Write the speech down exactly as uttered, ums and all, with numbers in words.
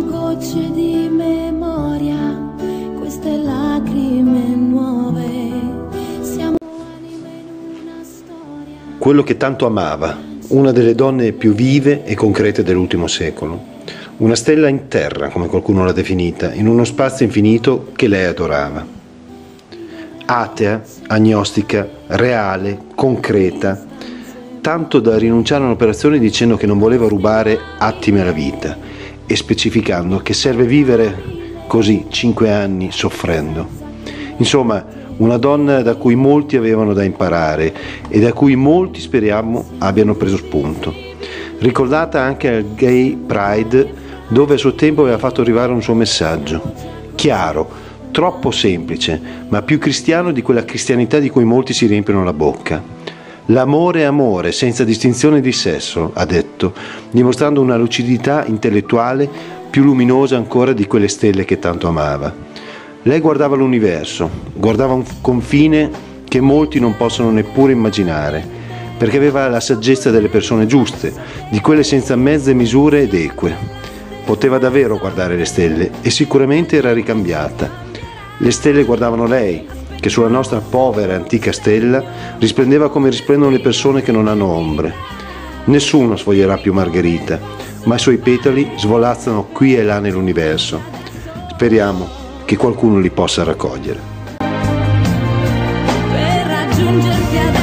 Sono gocce di memoria, queste lacrime nuove. Siamo anime in una storia. Quello che tanto amava, una delle donne più vive e concrete dell'ultimo secolo. Una stella in terra, come qualcuno l'ha definita, in uno spazio infinito che lei adorava. Atea, agnostica, reale, concreta, tanto da rinunciare a un'operazione dicendo che non voleva rubare attimi alla vita e specificando che serve vivere così cinque anni soffrendo. Insomma, una donna da cui molti avevano da imparare e da cui molti speriamo abbiano preso spunto. Ricordata anche al Gay Pride, dove a suo tempo aveva fatto arrivare un suo messaggio, chiaro, troppo semplice, ma più cristiano di quella cristianità di cui molti si riempiono la bocca. L'amore è amore, senza distinzione di sesso, ha detto, dimostrando una lucidità intellettuale più luminosa ancora di quelle stelle che tanto amava. Lei guardava l'universo, guardava un confine che molti non possono neppure immaginare, perché aveva la saggezza delle persone giuste, di quelle senza mezze misure ed eque. Poteva davvero guardare le stelle e sicuramente era ricambiata. Le stelle guardavano lei, che sulla nostra povera e antica stella risplendeva come risplendono le persone che non hanno ombre. Nessuno sfoglierà più Margherita, ma i suoi petali svolazzano qui e là nell'universo. Speriamo che qualcuno li possa raccogliere. Per raggiungerti adesso